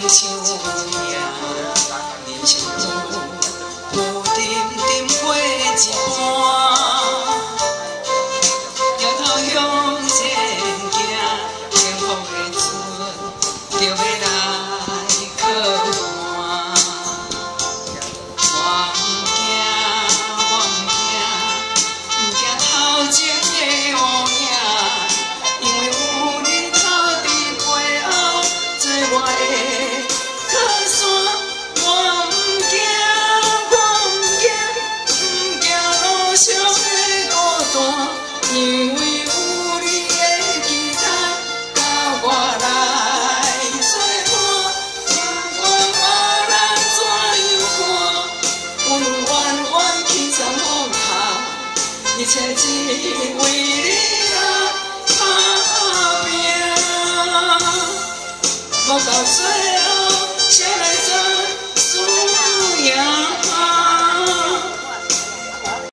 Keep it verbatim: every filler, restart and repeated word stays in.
像命，人生路有沉沉过一半，摇头向前行，幸福的船就要来靠岸。我毋惊，我毋惊，毋惊头前的乌影，因为有你走伫背后，做我的靠山。我毋惊，我毋惊，毋惊路上的孤单，因为有你的期待，甲我来作伴。不管别人怎样看，阮远远去参风下，一切只为你来打拼。无到最后，谁来？